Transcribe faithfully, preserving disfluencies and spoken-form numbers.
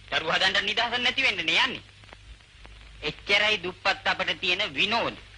දරුවා හදන්න නිදහස නැති වෙන්නේ නේ යන්නේ. එච්චරයි දුප්පත් අපිට තියෙන විනෝද.